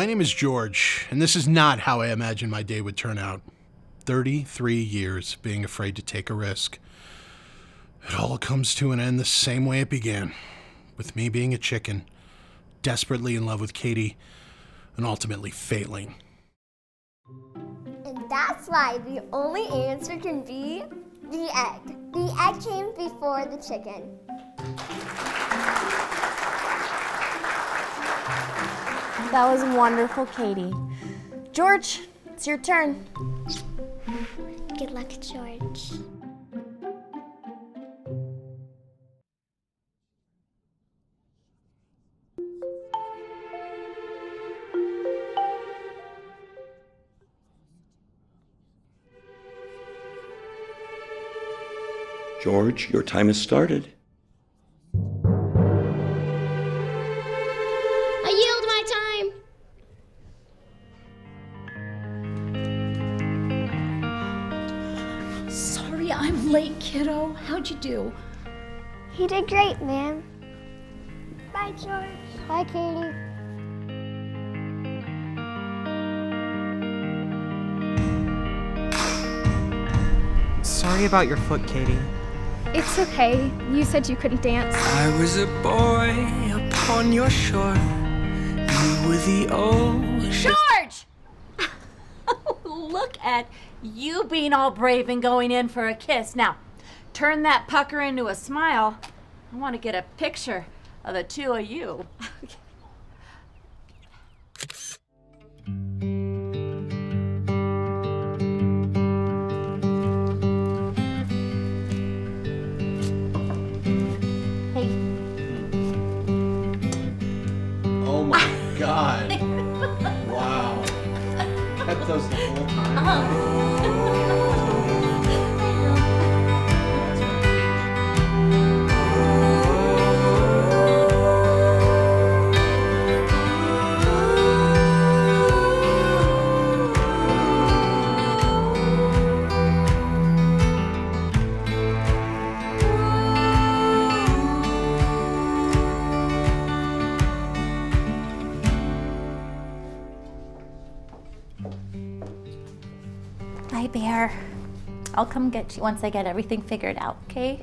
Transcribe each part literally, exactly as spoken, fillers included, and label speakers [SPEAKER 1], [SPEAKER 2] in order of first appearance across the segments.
[SPEAKER 1] name is George, and this is not how I imagined my day would turn out. thirty-three years being afraid to take a risk. It all comes to an end the same way it began, with me being a chicken, desperately in love with Katie, and ultimately failing.
[SPEAKER 2] And that's why the only answer can be the egg. The egg came before the chicken.
[SPEAKER 3] That was wonderful, Katie. George, it's your turn.
[SPEAKER 2] Good luck, George.
[SPEAKER 4] George, your time has started.
[SPEAKER 2] I yield my time.
[SPEAKER 5] Sorry, I'm late, kiddo. How'd you do?
[SPEAKER 2] He did great, ma'am. Bye, George. Bye, Katie.
[SPEAKER 6] Sorry about your foot, Katie.
[SPEAKER 7] It's okay. You said you couldn't dance.
[SPEAKER 8] I was a boy upon your shore. You were the ocean.
[SPEAKER 5] George! Look at you being all brave and going in for a kiss. Now, turn that pucker into a smile. I want to get a picture of the two of you.
[SPEAKER 1] Oh my God. Wow. Kept those the whole time.
[SPEAKER 5] Bye, Bear. I'll come get you once I get everything figured out, okay?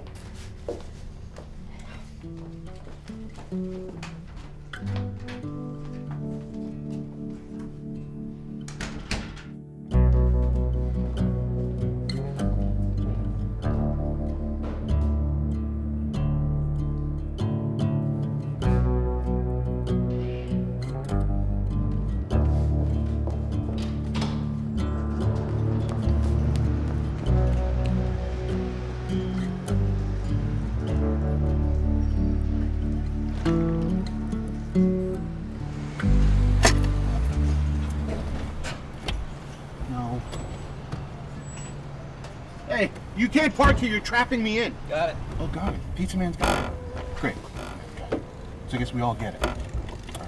[SPEAKER 9] Hey, you can't park here. You're trapping me in.
[SPEAKER 8] Got it.
[SPEAKER 9] Oh, got it. Pizza Man's got it. Great. So I guess we all get it. Perfect.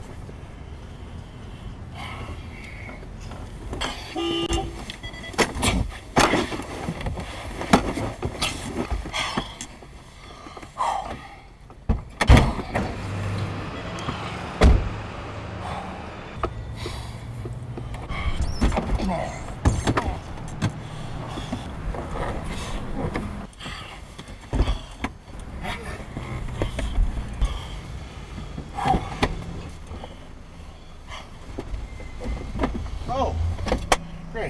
[SPEAKER 9] Oh, great.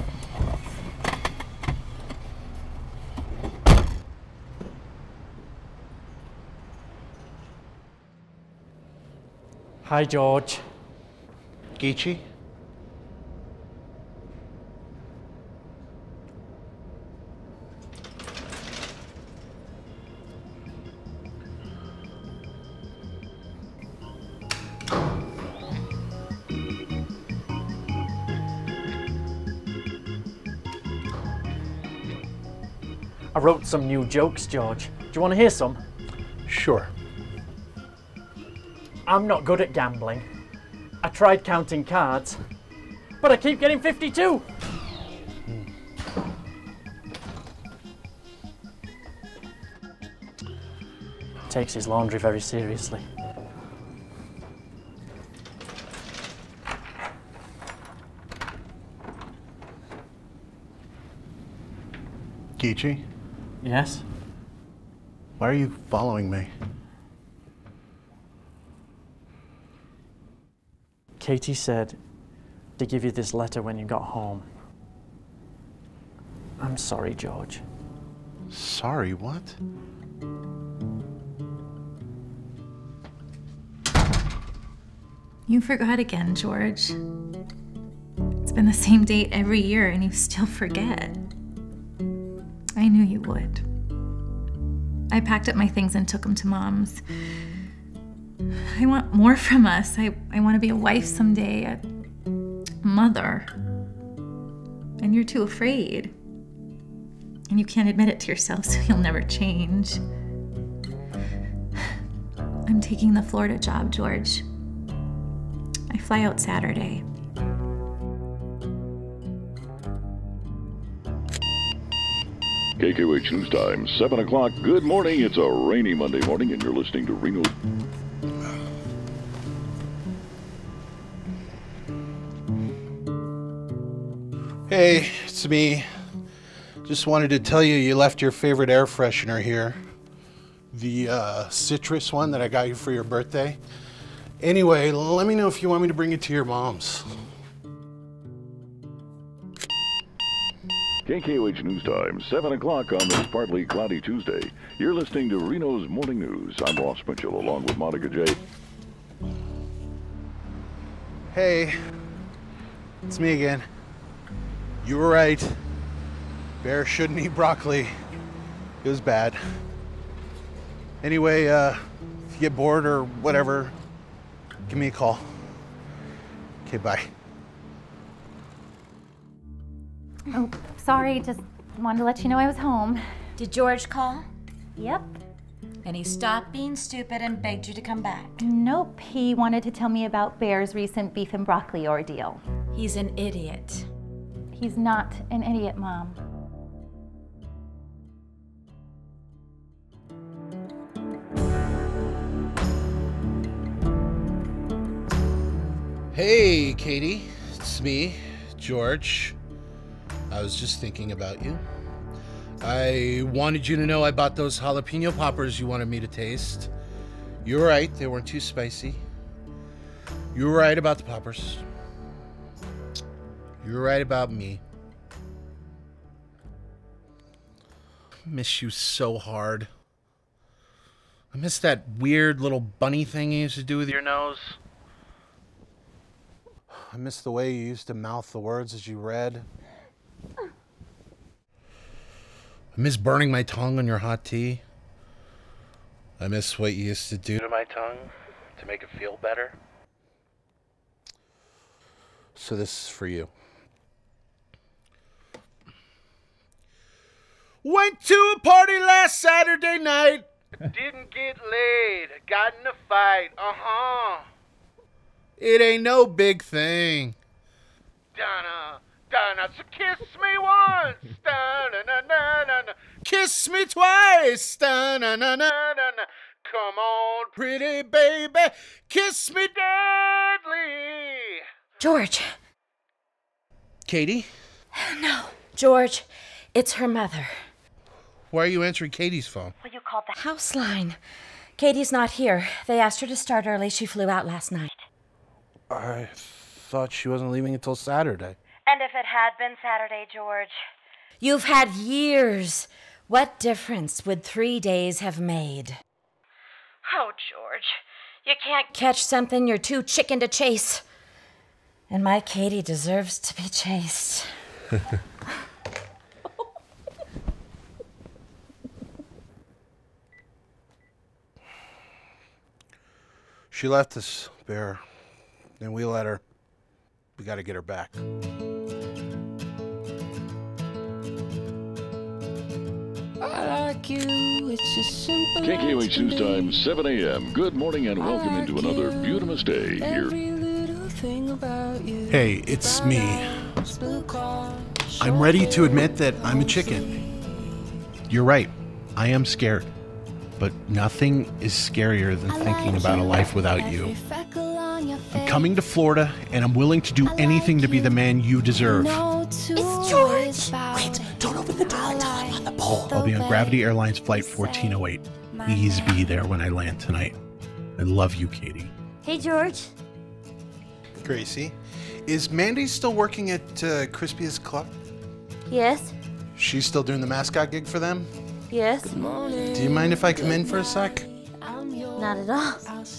[SPEAKER 6] Hi, George.
[SPEAKER 9] Geechee?
[SPEAKER 6] I wrote some new jokes, George. Do you want to hear some?
[SPEAKER 1] Sure.
[SPEAKER 6] I'm not good at gambling. I tried counting cards, but I keep getting fifty-two.
[SPEAKER 1] Hmm.
[SPEAKER 6] Takes his laundry very seriously.
[SPEAKER 1] Geechee,
[SPEAKER 6] Yes?
[SPEAKER 1] why are you following me?
[SPEAKER 6] Katie said to give you this letter when you got home. I'm sorry, George.
[SPEAKER 1] Sorry, what?
[SPEAKER 10] You forgot again, George. It's been the same date every year and you still forget. I knew you would. I packed up my things and took them to Mom's. I want more from us. I, I want to be a wife someday, a mother. And you're too afraid. And you can't admit it to yourself, so you'll never change. I'm taking the Florida job, George. I fly out Saturday.
[SPEAKER 11] K K H News Time, seven o'clock. Good morning. It's a rainy Monday morning, and you're listening to Reno.
[SPEAKER 1] Hey, it's me. Just wanted to tell you you left your favorite air freshener here. The uh, citrus one that I got you for your birthday. Anyway, let me know if you want me to bring it to your mom's.
[SPEAKER 11] K K O H News Time, seven o'clock on this partly cloudy Tuesday. You're listening to Reno's Morning News. I'm Ross Mitchell, along with Monica J.
[SPEAKER 1] Hey, it's me again. You were right. Bear shouldn't eat broccoli. It was bad. Anyway, uh, if you get bored or whatever, give me a call. Okay, bye.
[SPEAKER 10] Oh, sorry, just wanted to let you know I was home.
[SPEAKER 5] Did George call?
[SPEAKER 10] Yep.
[SPEAKER 5] And he stopped being stupid and begged you to come back.
[SPEAKER 10] Nope, he wanted to tell me about Bear's recent beef and broccoli ordeal.
[SPEAKER 5] He's an idiot.
[SPEAKER 10] He's not an idiot, Mom.
[SPEAKER 1] Hey, Katie. It's me, George. I was just thinking about you. I wanted you to know I bought those jalapeno poppers you wanted me to taste. You were right, they weren't too spicy. You were right about the poppers. You were right about me. I miss you so hard. I miss that weird little bunny thing you used to do with your nose. I miss the way you used to mouth the words as you read. I miss burning my tongue on your hot tea. I miss what you used to do to my tongue to make it feel better. So this is for you. Went to a party last Saturday night. Didn't get laid. Got in a fight. Uh-huh. It ain't no big thing. Donna, Donna, so kiss me once. Da-na-na-na-na-na. Kiss me twice. Da-na-na-na-na-na. Come on, pretty baby. Kiss me deadly.
[SPEAKER 5] George.
[SPEAKER 1] Katie?
[SPEAKER 5] No, George. It's her mother.
[SPEAKER 1] Why are you answering Katie's phone?
[SPEAKER 5] Well, you called the house line. Katie's not here. They asked her to start early. She flew out last night.
[SPEAKER 1] I thought she wasn't leaving until Saturday.
[SPEAKER 5] And if it had been Saturday, George? You've had years. What difference would three days have made? Oh, George, you can't catch something you're too chicken to chase. And my Katie deserves to be chased.
[SPEAKER 1] She left us, Bear. And we let her. We gotta get her back.
[SPEAKER 8] I like you, it's as simple
[SPEAKER 11] K K O H
[SPEAKER 8] as
[SPEAKER 11] News
[SPEAKER 8] can
[SPEAKER 11] Time,
[SPEAKER 8] be.
[SPEAKER 11] seven a.m. Good morning and welcome into another beautiful day here.
[SPEAKER 8] Every little thing about you.
[SPEAKER 1] Hey, it's me.
[SPEAKER 8] Blue car,
[SPEAKER 1] I'm ready to admit that I'm a chicken. You're right. I am scared. But nothing is scarier than thinking about a life without you. I'm coming to Florida, and I'm willing to do anything to be the man you deserve.
[SPEAKER 2] It's George!
[SPEAKER 1] Wait, don't open the door until I'm on the pole. I'll be on Gravity Airlines Flight fourteen oh eight. Please be there when I land tonight. I love you, Katie.
[SPEAKER 2] Hey, George.
[SPEAKER 1] Gracie, is Mandy still working at uh, Crispia's Club?
[SPEAKER 2] Yes?
[SPEAKER 1] She's still doing the mascot gig for them?
[SPEAKER 2] Yes?
[SPEAKER 1] Do you mind if I come in for a sec?
[SPEAKER 2] Not at all.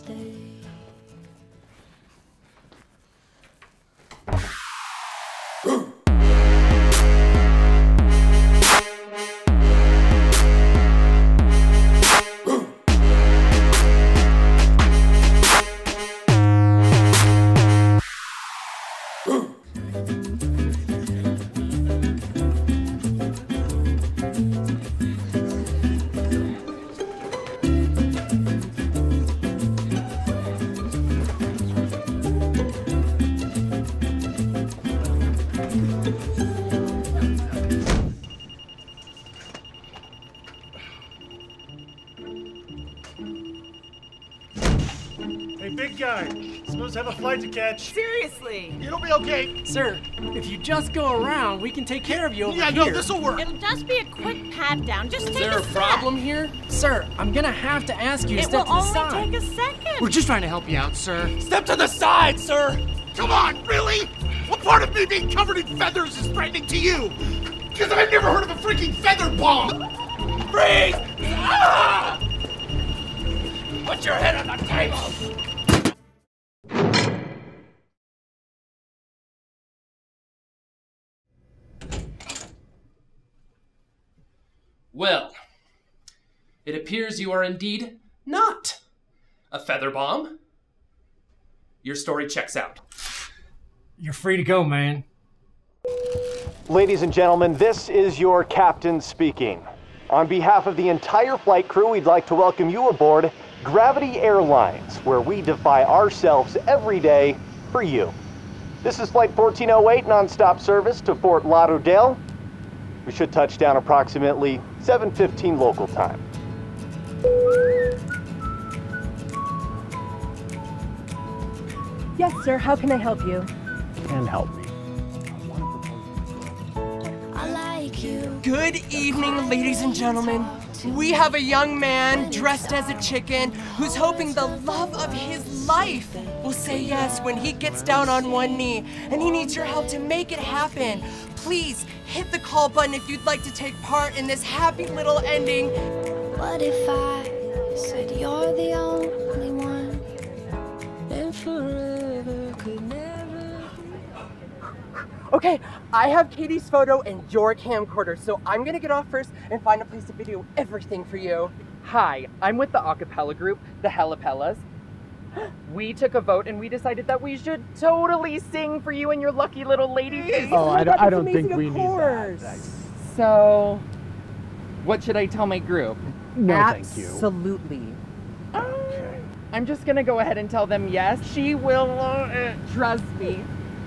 [SPEAKER 12] Hey, big guy, supposed to have a flight to catch.
[SPEAKER 13] Seriously?
[SPEAKER 12] It'll be okay.
[SPEAKER 13] Sir, if you just go around, we can take care of you over
[SPEAKER 12] yeah,
[SPEAKER 13] here.
[SPEAKER 12] Yeah, no, this'll work.
[SPEAKER 5] It'll just be a quick pat down. Just
[SPEAKER 13] Is
[SPEAKER 5] take
[SPEAKER 13] there
[SPEAKER 5] a
[SPEAKER 13] a
[SPEAKER 5] step.
[SPEAKER 13] problem here? Sir, I'm gonna have to ask you to
[SPEAKER 5] It
[SPEAKER 13] step
[SPEAKER 5] will
[SPEAKER 13] to the
[SPEAKER 5] only
[SPEAKER 13] side.
[SPEAKER 5] take a second.
[SPEAKER 13] We're just trying to help you out, sir. Step to the side, sir!
[SPEAKER 12] Come on, really? What part of me being covered in feathers is threatening to you? Because I've never heard of a freaking feather bomb. Freeze! Ah! Put your head on the table.
[SPEAKER 14] Well, it appears you are indeed not a feather bomb. Your story checks out.
[SPEAKER 6] You're free to go, man.
[SPEAKER 15] Ladies and gentlemen, this is your captain speaking. On behalf of the entire flight crew, we'd like to welcome you aboard Gravity Airlines, where we defy ourselves every day for you. This is Flight fourteen oh eight, non-stop service to Fort Lauderdale. We should touch down approximately seven fifteen local time.
[SPEAKER 16] Yes, sir. How can I help you?
[SPEAKER 6] And help me.
[SPEAKER 13] Good evening, ladies and gentlemen. We have a young man dressed as a chicken who's hoping the love of his life will say yes when he gets down on one knee, and he needs your help to make it happen. Please hit the call button if you'd like to take part in this happy little ending.
[SPEAKER 8] What if I said you're the only one and forever could never...
[SPEAKER 13] Okay, I have Katie's photo and your camcorder, so I'm gonna get off first and find a place to video everything for you. Hi, I'm with the Acapella group, the Helapellas. We took a vote and we decided that we should totally sing for you and your lucky little lady face.
[SPEAKER 6] Oh, I don't, I don't think
[SPEAKER 13] amazing,
[SPEAKER 6] we
[SPEAKER 13] of
[SPEAKER 6] need
[SPEAKER 13] course.
[SPEAKER 6] that.
[SPEAKER 13] So, what should I tell my group?
[SPEAKER 6] No, thank you.
[SPEAKER 13] Absolutely. Okay. I'm just gonna go ahead and tell them yes. She will, uh, trust me.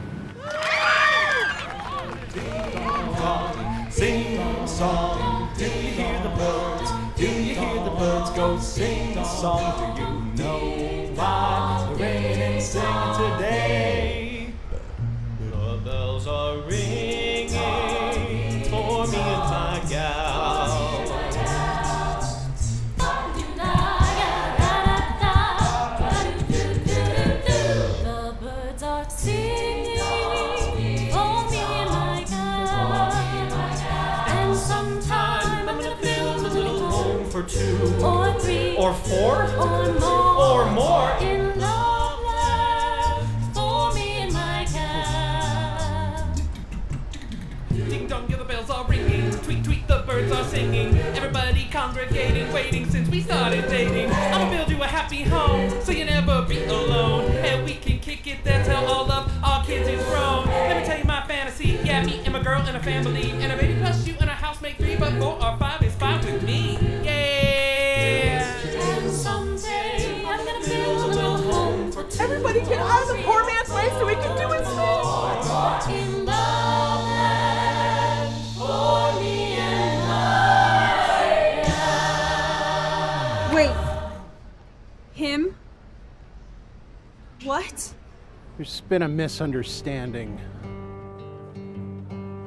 [SPEAKER 8] Sing song, do you hear the birds? Do you hear the birds go sing a song? Do you know why they're ringing and singing today? The bells are ringing for me and my gal.
[SPEAKER 17] The birds are singing for me and my gal. And sometime I'm gonna build a little home
[SPEAKER 8] For two,
[SPEAKER 17] or three,
[SPEAKER 8] or four,
[SPEAKER 17] or more,
[SPEAKER 8] or more.
[SPEAKER 17] in love land for me and my gal.
[SPEAKER 14] Ding dong, yeah, the bells are ringing. Tweet, tweet, the birds are singing. Everybody congregating, waiting since we started dating. I'ma build you a happy home so you never be alone. And we can kick it, that's how all of our kids is grown. Let me tell you my fantasy. Yeah, me and my girl and a family. And a baby plus you and a house make three, but four or five is fine with me. Yeah!
[SPEAKER 17] And someday I'm gonna build a little home for two.
[SPEAKER 13] Everybody get out of the poor man's way so we can do his thing.
[SPEAKER 17] In love land for me and my gal.
[SPEAKER 16] Wait. Him? What?
[SPEAKER 1] There's been a misunderstanding.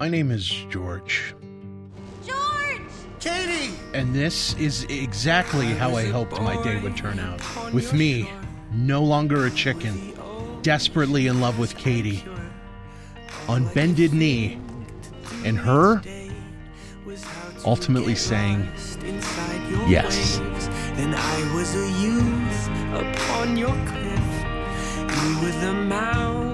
[SPEAKER 1] My name is George.
[SPEAKER 2] George!
[SPEAKER 12] Katie!
[SPEAKER 1] And this is exactly how I hoped my day would turn out. With me, no longer a chicken, desperately in love with Katie, on bended knee, and her ultimately saying yes.
[SPEAKER 8] And I was a youth upon your cliff. You were the mountain.